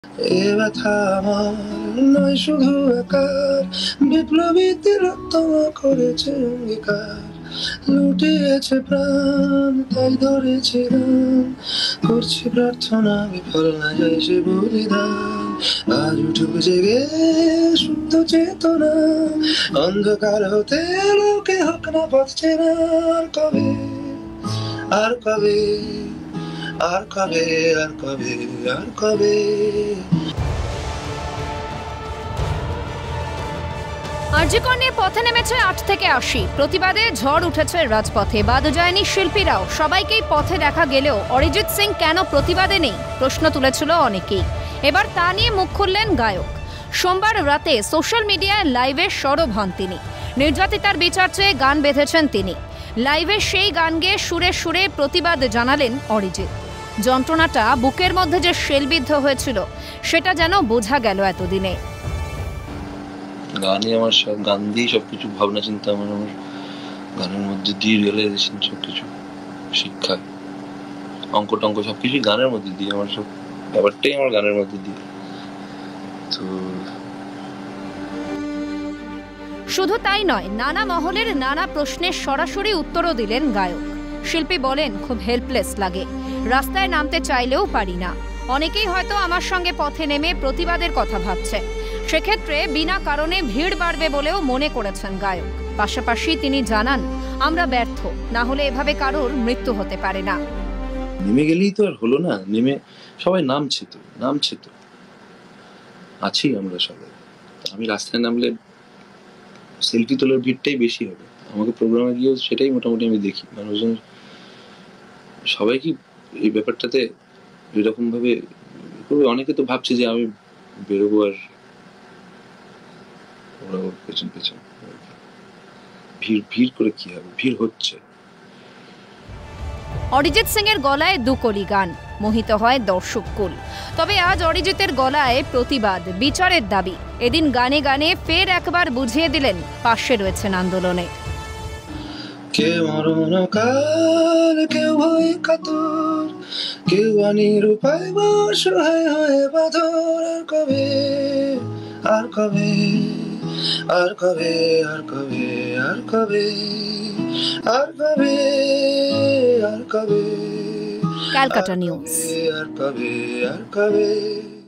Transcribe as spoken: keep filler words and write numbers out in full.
এ ব্যথা আমার নয় শুধু একার, বিপ্লবী তিলোত্তমা করেছে অঙ্গীকার, লুটিয়েছে প্রাণ তাই ধরেছি গান, করছি প্রার্থনা বিফল না যায় সে বলিদান। আজ উঠুক জেগে শুদ্ধ চেতনা, অন্ধকার হতে আলোকে হোক না পথ চেনা। আর কবে আর কবে আর কবে আর কবে আর কবে। আরজিকর নিয়ে পথে নেমেছে আট থেকে আশি, প্রতিবাদে ঝড় উঠেছে রাজপথে। বাদ যায়নি শিল্পীরাও, সবাইকেই পথে দেখা গেলেও অরিজিৎ সিং কেন প্রতিবাদে নেই প্রশ্ন তুলেছিল অনেকেই। এবার তা নিয়ে মুখ খুললেন গায়ক। সোমবার রাতে সোশ্যাল মিডিয়ায় লাইভে সরব হন তিনি। নির্যাতিতার বিচার চেয়ে গান বেঁধেছেন তিনি। লাইভে সেই গান গেয়ে সুরে সুরে প্রতিবাদ জানালেন অরিজিৎ। যন্ত্রণাটা বুকের মধ্যে যে শেলবিদ্ধ হয়েছিল সেটা যেন বোঝা গেল এতদিনে। গানই আমার সব, গান দিয়েই সবকিছু ভাবনা চিন্তা আমার আমার গানের মধ্যে দিয়ে রিয়েলাইজেশন, সবকিছু শিক্ষা, অঙ্ক টঙ্ক সবকিছুই গানের মধ্যে দিয়ে, আমার সব ব্যাপারটাই আমার গানের মধ্যে দিয়ে। তো শুধু তাই নয়, নানা মহলের নানা প্রশ্নের সরাসরি উত্তরও দিলেন গায়ক। শিল্পী বলেন, খুব হেল্পলেস লাগে, রাস্তায় নামতে চাইলেও পারি না। অনেকেই হয়তো আমার সঙ্গে পথে নেমে প্রতিবাদের কথা ভাবছে, সেক্ষেত্রে বিনা কারণে ভিড় বাড়বে বলেও মনে করেছেন গায়ক। পাশাপাশি তিনি জানান, আমরা ব্যর্থ না হলে এভাবে কারোর মৃত্যু হতে পারে না। নেমে গেলেই তো আর হলো না, নেমে সবাই নামছে তো নামছে তো আছি আমরা সবাই। আমি রাস্তায় নামলে সেলফি তোলার ভিড়টাই বেশি হবে, আমাকে প্রোগ্রামে গিয়েও সেটাই মোটামুটি আমি দেখি। মানুষজন সবাই কি এই ব্যাপারটাতে এরকম ভাবে করবে? অনেকে তো ভাবছে যে আমি বেরোবো আর ওরা ওর পেছন পেছন। ভিড় ভিড় করে কি হবে? ভিড় হচ্ছে। অরিজিৎ সিং এর গলায় দুকলি গান, মোহিত হয় দর্শক কুল। তবে আজ অরিজিতের গলায় প্রতিবাদ, বিচারের দাবি। এদিন গানে গানে ফের একবার বুঝিয়ে দিলেন পাশে রয়েছেন আন্দোলনে। কেউ মরণ কাল, কেউ ভয় কাতর, কেউ অনিরুপায় অসহায় হয়ে বাঁধর। আর কবে আর কবে আর কবে আর কবে আর কবে আর কবে আর কবে। ক্যালকাটা নিউজ। আর কবে আর কবে।